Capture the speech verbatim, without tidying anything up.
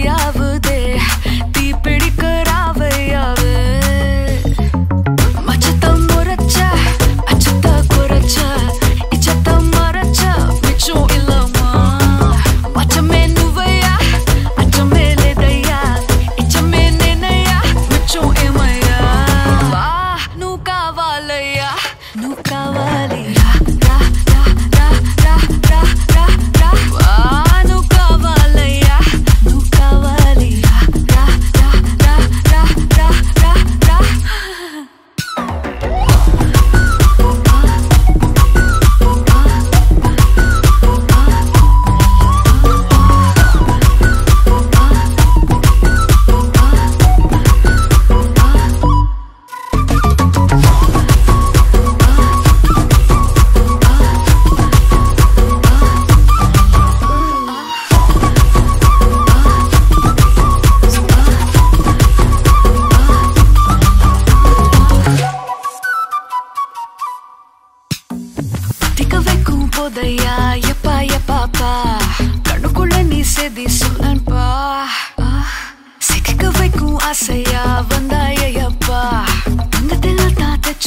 ஆசையாவுதே தீ பிடிக்கறாவையாவே மச்சத்தம் முறைச்ச அச்சத்த குறைச்ச இச்சத்த மறைச்ச மிச்சம் இல்லம்மா மச்சமே நுவையா அச்சமே லேதையா இச்சமே நேனையா மிச்சம் ஏமையா வா நூ காவாலையா நூ காவாலியா போதையா எப்பா எப்பாப்பா கண்ணுக்குள்ள நீ செதி சொல்லன்பா சிக்க வைக்கும் ஆசையா வந்தாயப்பா தங்கத்தில் தான்